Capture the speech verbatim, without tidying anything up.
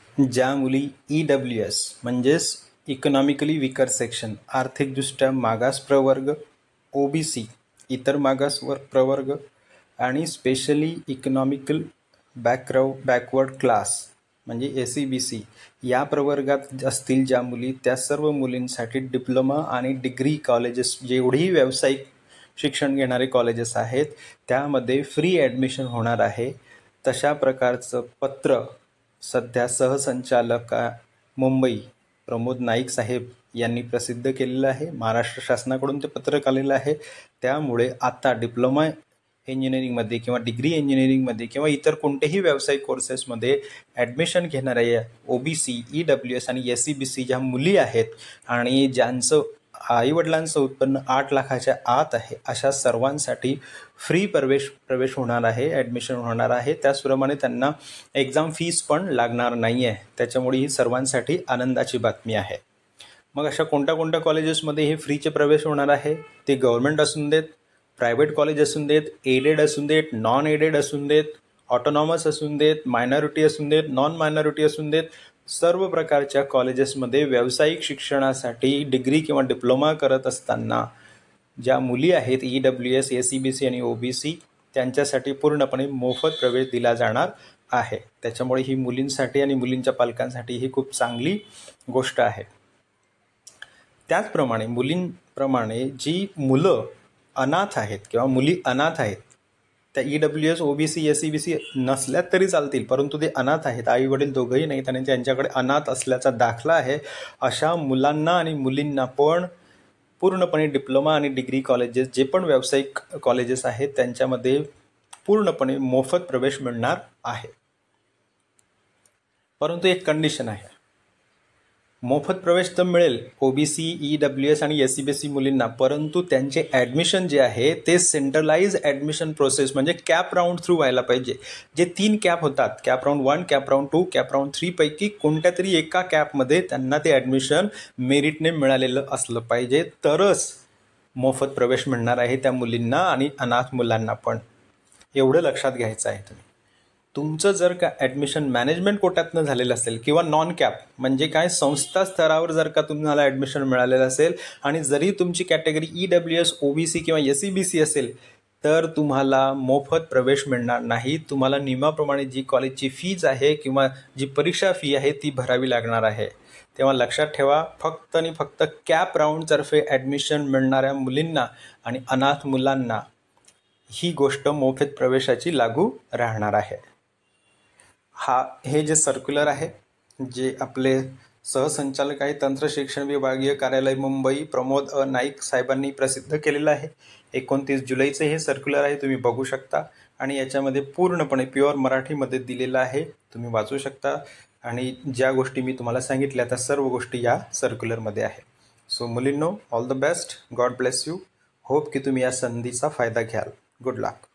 ज्या मुली E W S म्हणजेच इकॉनॉमिकली विकर सेक्शन, आर्थिकदृष्ट्या मागास प्रवर्ग, ओ बी सी इतर मागास वर प्रवर्ग आणि specially economical background backward class म्हणजे ए सी बी सी या प्रवर्गात असतील ज्या मुली, त्या सर्व मुलींसाठी डिप्लोमा आणि डिग्री कॉलेजेस, जेवढेही व्यावसायिक शिक्षण घेणारे कॉलेजेस आहेत त्यामध्ये फ्री ॲडमिशन होणार आहे. तशा प्रकारचं पत्र सध्या सहसंचालक मुंबई प्रमोद नाईक साहेब यांनी प्रसिद्ध केलेलं आहे. महाराष्ट्र शासनाकडून ते पत्रक आलेलं आहे. त्यामुळे आता डिप्लोमा इंजिनिअरिंगमध्ये किंवा डिग्री इंजिनिअरिंगमध्ये किंवा इतर कोणत्याही व्यावसायिक कोर्सेसमध्ये ॲडमिशन घेणाऱ्या O B C, E W S आणि एस सी बी सी ज्या मुली आहेत आणि ज्यांचं आईवडिलांचं उत्पन्न आठ लाखाच्या आत आहे, अशा सर्वांसाठी फ्री प्रवेश प्रवेश होणार आहे, ॲडमिशन होणार आहे. त्याचप्रमाणे त्यांना एक्झाम फीस पण लागणार नाही आहे. त्याच्यामुळे ही सर्वांसाठी आनंदाची बातमी आहे. मग अशा कोणत्या कोणत्या कॉलेजेसमध्ये हे फ्रीचे प्रवेश होणार आहे? ते गव्हर्नमेंट असून देत, प्रायव्हेट कॉलेज असून देत, एडेड असून देत, नॉन एडेड असून देत, ऑटोनॉमस असून देत, मायनॉरिटी असून देत, नॉन मायनॉरिटी असून देत, सर्व प्रकारच्या कॉलेजेसमध्ये व्यावसायिक शिक्षणासाठी डिग्री किंवा डिप्लोमा करत असताना ज्या मुली आहेत E W S, A C B C आणि ओ बी सी त्यांच्यासाठी पूर्णपणे मोफत प्रवेश दिला जाणार आहे. त्याच्यामुळे ही मुलींसाठी आणि मुलींच्या पालकांसाठी ही खूप चांगली गोष्ट आहे. त्याचप्रमाणे मुलींप्रमाणे जी मुलं अनाथ आहेत किंवा मुली अनाथ आहेत, त्या E W S, O B C, S C B C नसल्यात तरी चालतील, परंतु ते अनाथ आहेत, आई वडील दोघंही नाहीत आणि त्यांच्याकडे अनाथ असल्याचा दाखला आहे, अशा मुलांना आणि मुलींना पण पूर्णपणे डिप्लोमा आणि डिग्री कॉलेजेस, जे पण व्यावसायिक कॉलेजेस आहेत त्यांच्यामध्ये पूर्णपणे मोफत प्रवेश मिळणार आहे. परंतु एक कंडिशन आहे, मोफत प्रवेश तर मिळेल O B C, E W S आणि एस सी बी सी मुलींना, परंतु त्यांचे ॲडमिशन जे आहे ते सेंट्रलाइज ॲडमिशन प्रोसेस म्हणजे कॅप राऊंड थ्रू व्हायला पाहिजे. जे तीन कॅप होतात, CAP round one, CAP round two, CAP round three पैकी कोणत्या तरी एका कॅपमध्ये त्यांना ते ॲडमिशन मेरिटने मिळालेलं असलं पाहिजे, तरच मोफत प्रवेश मिळणार आहे त्या मुलींना आणि अनाथ मुलांना पण. एवढं लक्षात घ्यायचं आहे. तुम्ही तुमचं जर का ॲडमिशन मॅनेजमेंट कोट्यातनं झालेलं असेल किंवा नॉन कॅप म्हणजे काय संस्था स्तरावर जर का तुम्हाला ॲडमिशन मिळालेलं असेल आणि जरी तुमची category E W S, O B C किंवा एस सी बी सी असेल, तर तुम्हाला मोफत प्रवेश मिळणार नाही. तुम्हाला नियमाप्रमाणे जी कॉलेजची फीज आहे किंवा जी परीक्षा फी आहे ती भरावी लागणार आहे. तेव्हा लक्षात ठेवा, फक्त आणि फक्त कॅप राऊंडतर्फे ॲडमिशन मिळणाऱ्या मुलींना आणि अनाथ मुलांना ही गोष्ट मोफत प्रवेशाची लागू राहणार आहे. हा हे जे सर्क्युलर आहे, जे आपले सहसंचालक आहे तंत्र शिक्षण विभागीय कार्यालय मुंबई प्रमोद अ नाईक साहेबांनी प्रसिद्ध केलेलं आहे. एकोणतीस जुलैचे हे सर्क्युलर आहे, तुम्ही बघू शकता आणि याच्यामध्ये पूर्णपणे प्युअर मराठीमध्ये दिलेलं आहे, तुम्ही वाचू शकता. आणि ज्या गोष्टी मी तुम्हाला सांगितल्या त्या सर्व गोष्टी या सर्क्युलरमध्ये आहे. सो मुलींनो, all the best, god bless you. Hope की तुम्ही या संधीचा फायदा घ्याल. गुड लक.